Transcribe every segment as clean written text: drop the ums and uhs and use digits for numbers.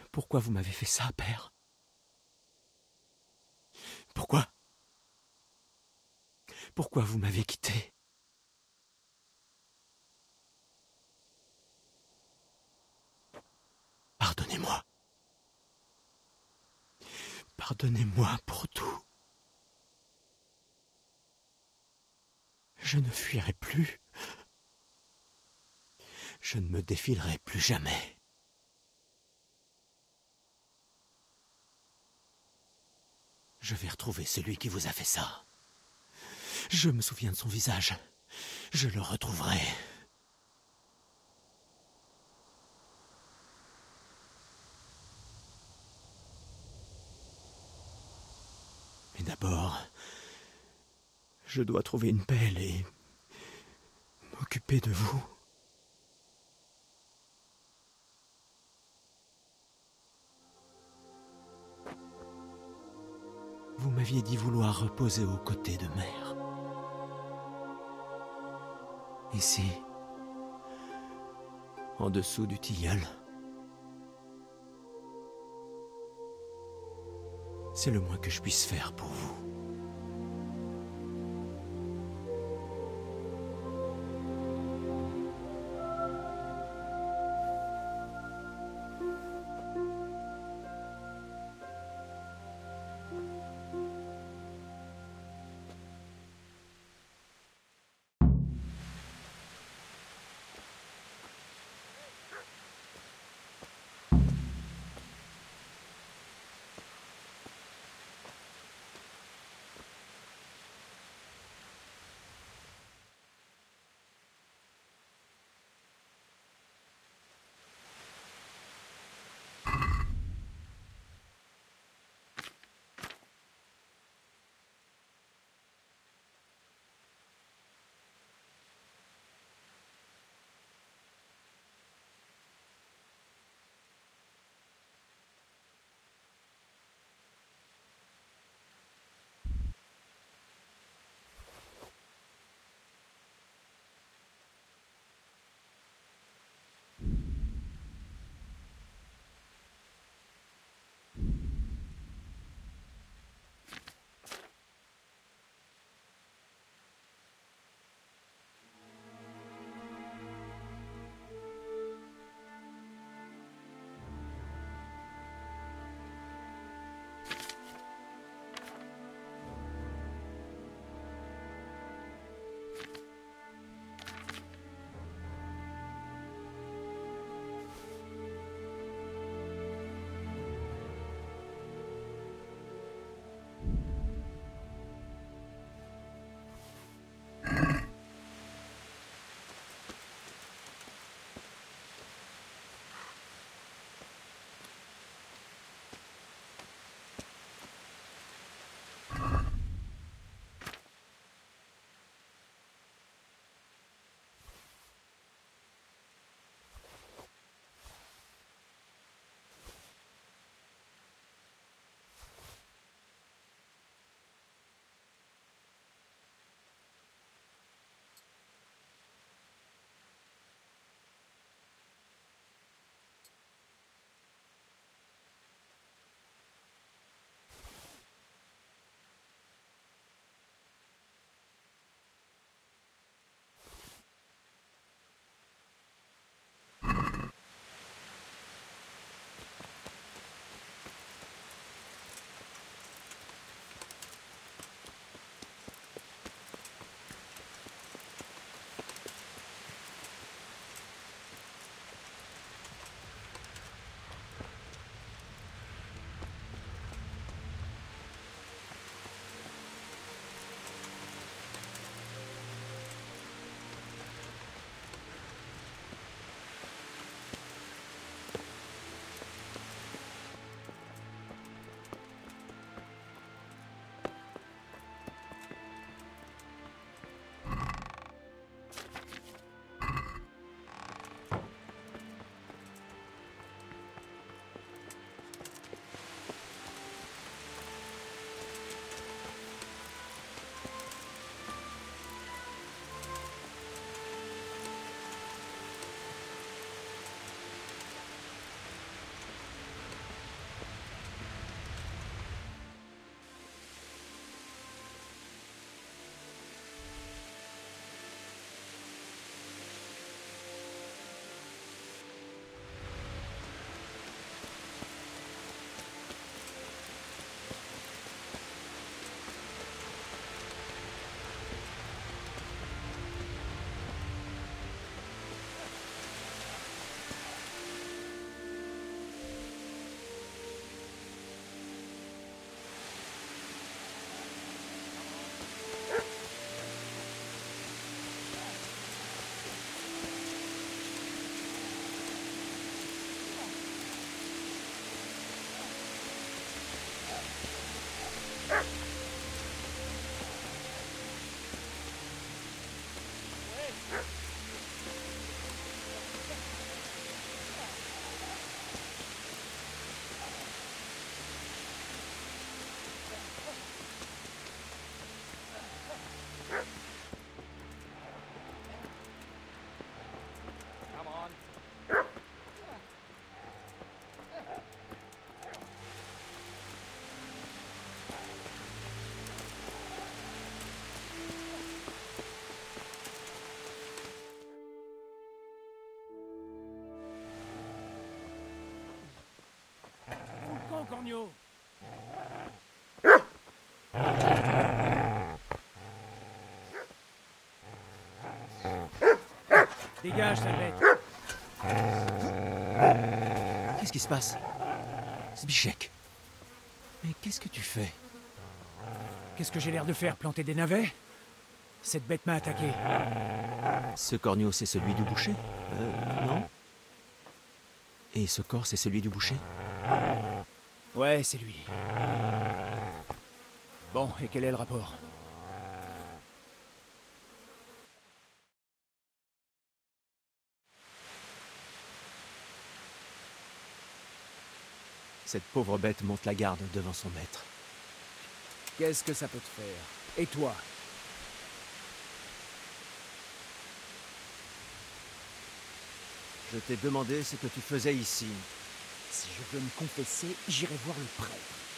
Pourquoi vous m'avez fait ça, père? Pourquoi? Pourquoi vous m'avez quitté? Pardonnez-moi. Pardonnez-moi pour tout. Je ne fuirai plus. Je ne me défilerai plus jamais. Je vais retrouver celui qui vous a fait ça. Je me souviens de son visage. Je le retrouverai. Mais d'abord, je dois trouver une pelle et m'occuper de vous. Vous m'aviez dit vouloir reposer aux côtés de mère. Ici, en dessous du tilleul. C'est le moins que je puisse faire pour vous. Dégage, sale bête. Qu'est-ce qui se passe? Zbyszek. Mais qu'est-ce que tu fais? Qu'est-ce que j'ai l'air de faire? Planter des navets? Cette bête m'a attaqué. Ce corneau, c'est celui du boucher? Non? Et ce corps, c'est celui du boucher? Ouais, c'est lui. Bon, et quel est le rapport? Cette pauvre bête monte la garde devant son maître. Qu'est-ce que ça peut te faire? Et toi? Je t'ai demandé ce que tu faisais ici. Si je veux me confesser, j'irai voir le prêtre.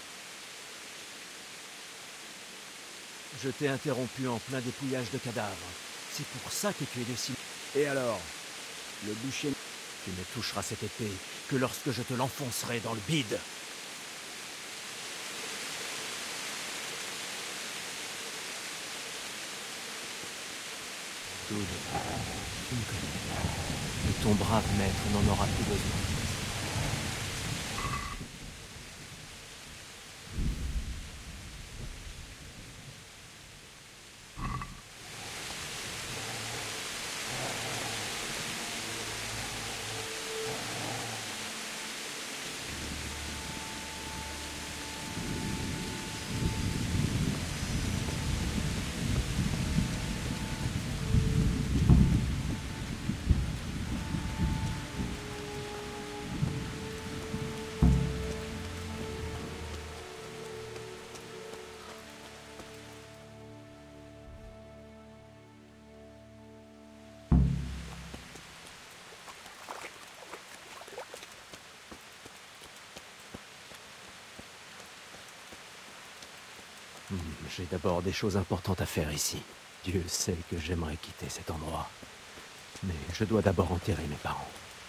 Je t'ai interrompu en plein dépouillage de cadavres. C'est pour ça que tu es décidé. Et alors? Le boucher... Tu ne toucheras cette épée que lorsque je te l'enfoncerai dans le bide. Tout tu me connais. Et ton brave maître n'en aura plus besoin. J'ai d'abord des choses importantes à faire ici. Dieu sait que j'aimerais quitter cet endroit. Mais je dois d'abord enterrer mes parents.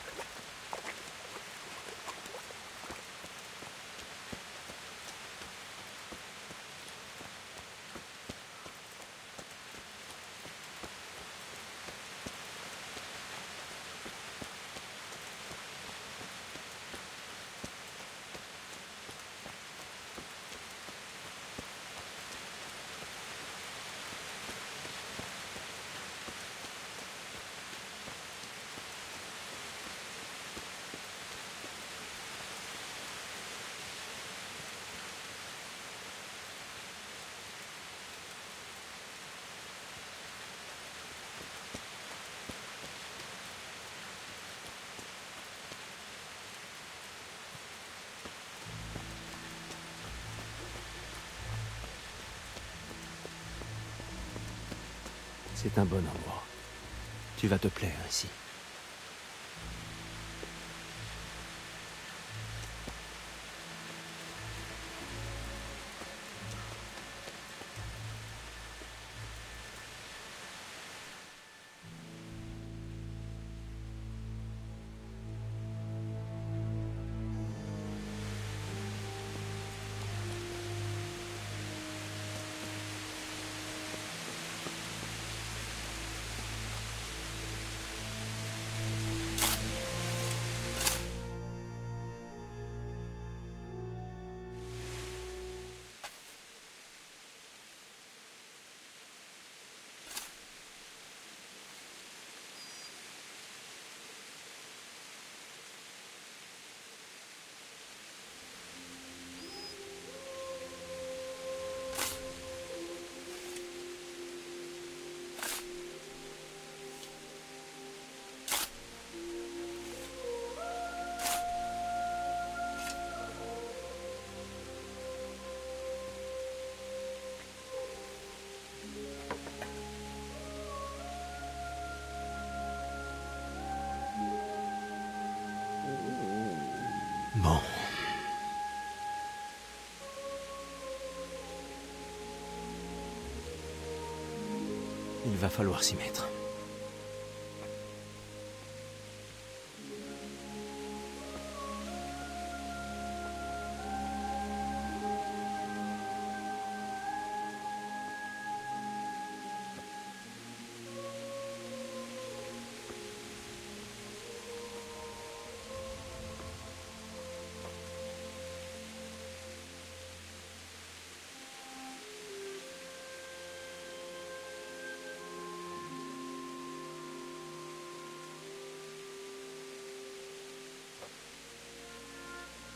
C'est un bon endroit. Tu vas te plaire ici. Bon. Il va falloir s'y mettre.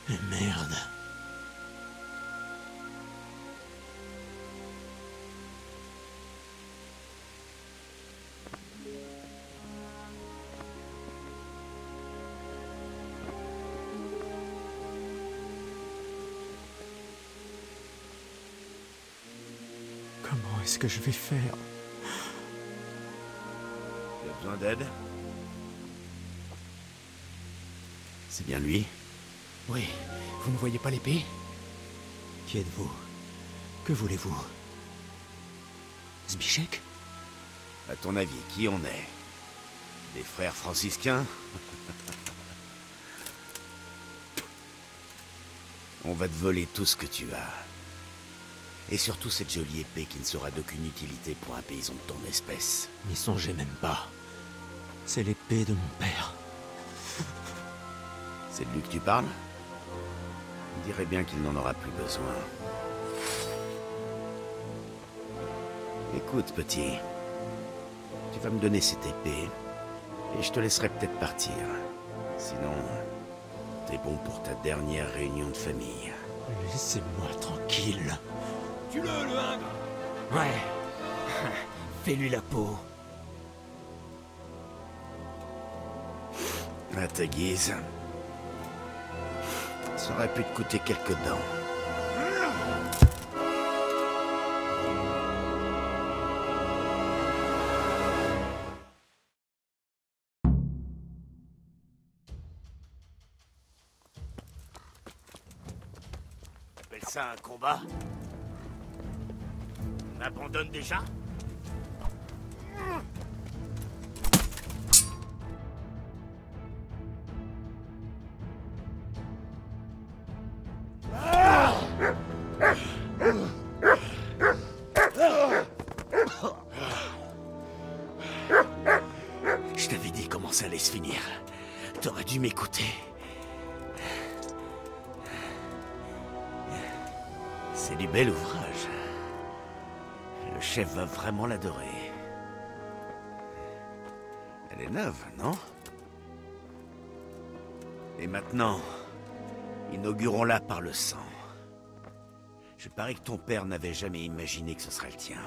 Mais merde. Comment est-ce que je vais faire? Tu as besoin d'aide? C'est bien lui? Oui, vous ne voyez pas l'épée? Qui êtes-vous? Que voulez-vous? Zbyszek? À ton avis, qui on est? Des frères franciscains? On va te voler tout ce que tu as. Et surtout cette jolie épée qui ne sera d'aucune utilité pour un paysan de ton espèce. N'y songez même pas. C'est l'épée de mon père. C'est de lui que tu parles? On dirait bien qu'il n'en aura plus besoin. Écoute, petit. Tu vas me donner cette épée, et je te laisserai peut-être partir. Sinon, t'es bon pour ta dernière réunion de famille. Laissez-moi tranquille. Tue-le, le hingre! Ouais. Fais-lui la peau. À ta guise. Ça aurait pu te coûter quelques dents. Appelle ça un combat? On abandonne déjà? Je t'avais dit comment ça allait se finir. T'aurais dû m'écouter. C'est du bel ouvrage. Le chef va vraiment l'adorer. Elle est neuve, non? Et maintenant, inaugurons-la par le sang. Je parie que ton père n'avait jamais imaginé que ce serait le tien.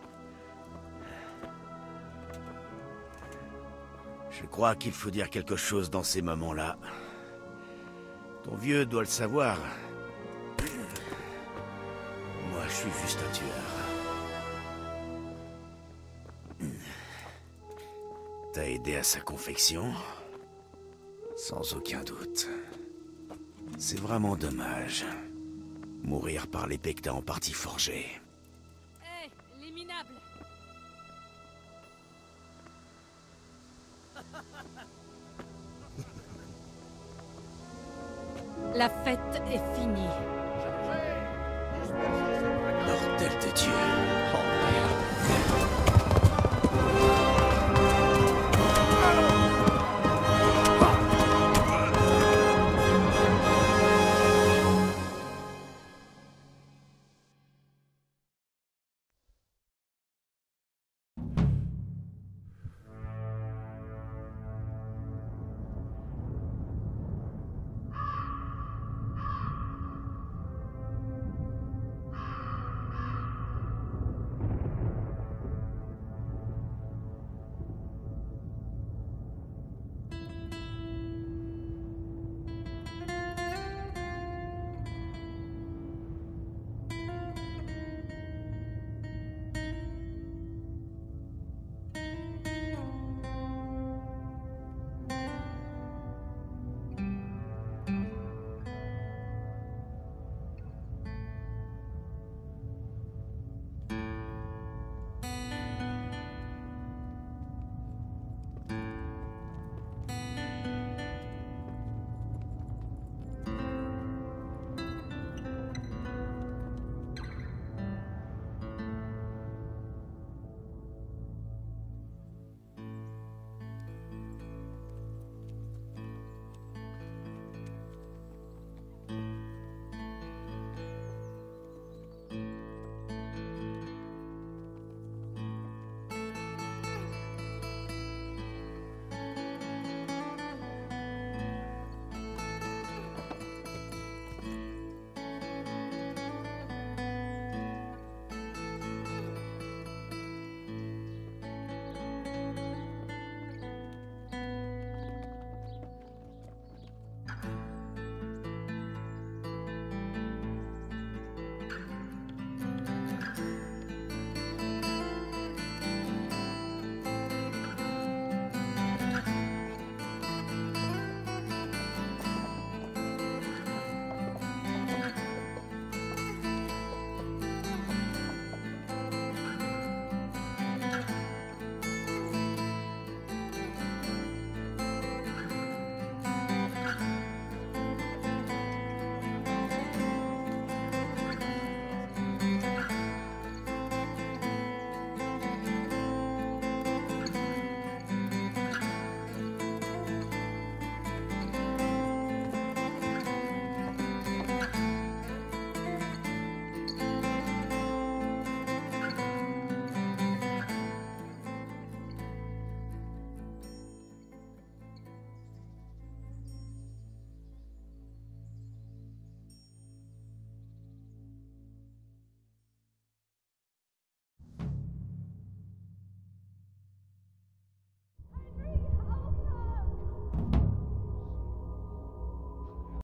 Je crois qu'il faut dire quelque chose dans ces moments-là. Ton vieux doit le savoir. Moi, je suis juste un tueur. T'as aidé à sa confection? Sans aucun doute. C'est vraiment dommage. Mourir par l'épée que t'as en partie forgée. Hé, les minables! La fête est finie. Bordel de Dieu.